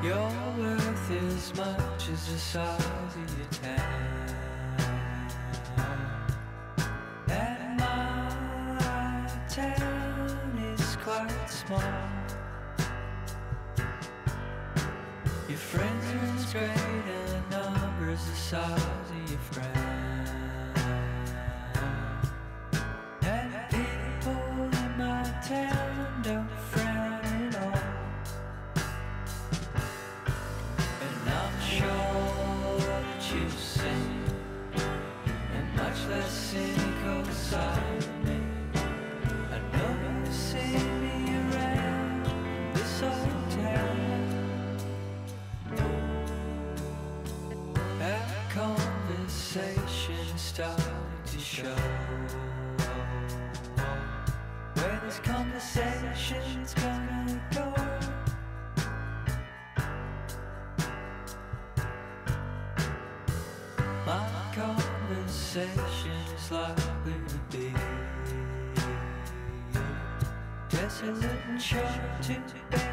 You're worth as much as the size of your town. And my town is quite small. Your friends are as great a number as the size of your friends. And people in my town don't frown at all. I'm sure that you see a much less cynical side of me. I know you see me around this old town. Our conversation started to show where this conversation's gonna go. My conversation is likely to be desolate and short to bear.